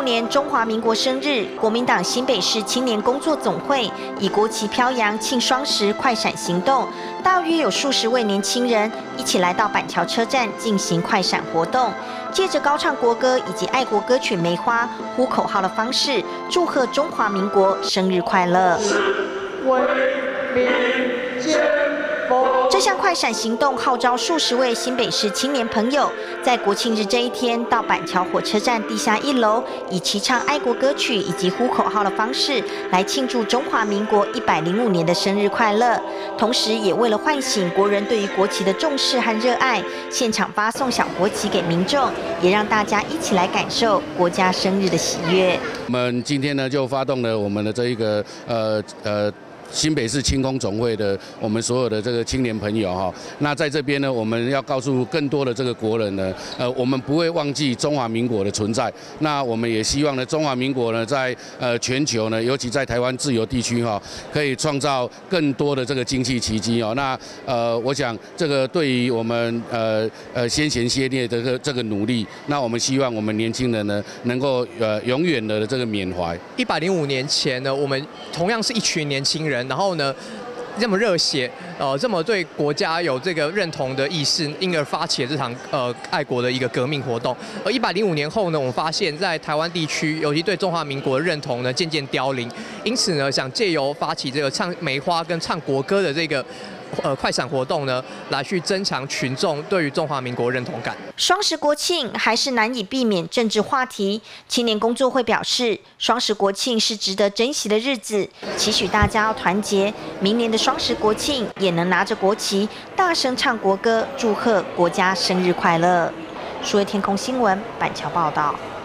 年中华民国生日，国民党新北市青年工作总会以国旗飘扬庆双十快闪行动，大约有数十位年轻人一起来到板桥车站进行快闪活动，借着高唱国歌以及爱国歌曲《梅花》呼口号的方式，祝贺中华民国生日快乐。这项快闪行动号召数十位新北市青年朋友，在国庆日这一天到板桥火车站地下1楼，以齐唱爱国歌曲以及呼口号的方式，来庆祝中华民国105年的生日快乐。同时，也为了唤醒国人对于国旗的重视和热爱，现场发送小国旗给民众，也让大家一起来感受国家生日的喜悦。 我们今天呢，就发动了我们的这一个新北市青工总会的我们所有的这个青年朋友哈，那在这边呢，我们要告诉更多的这个国人呢，我们不会忘记中华民国的存在。那我们也希望呢，中华民国呢，在全球呢，尤其在台湾自由地区哈，可以创造更多的这个经济奇迹哦。那我想这个对于我们先贤先烈的这个努力，那我们希望我们年轻人呢，能够永远的这个缅怀。 105年前呢，我们同样是一群年轻人。然后呢，这么热血，这么对国家有这个认同的意识，因而发起了这场爱国的一个革命活动。而105年后呢，我们发现，在台湾地区，尤其对中华民国的认同呢，渐渐凋零。因此呢，想借由发起这个唱梅花跟唱国歌的这个快闪活动呢，来去增强群众对于中华民国认同感。 双十国庆还是难以避免政治话题。青年工作会表示，双十国庆是值得珍惜的日子，期许大家要团结，明年的双十国庆也能拿着国旗，大声唱国歌，祝贺国家生日快乐。数位天空新闻板桥报道。